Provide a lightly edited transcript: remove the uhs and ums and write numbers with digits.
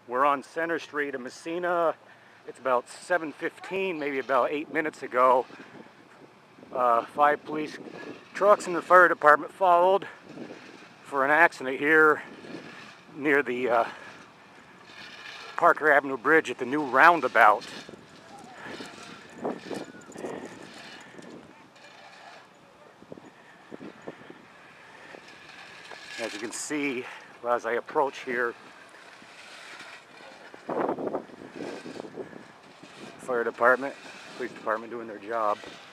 We're on Center Street in Massena. It's about 7:15, maybe about 8 minutes ago. 5 police trucks and the fire department followed for an accident here near the Parker Avenue Bridge at the new roundabout. As you can see, as I approach here, fire department, police department doing their job.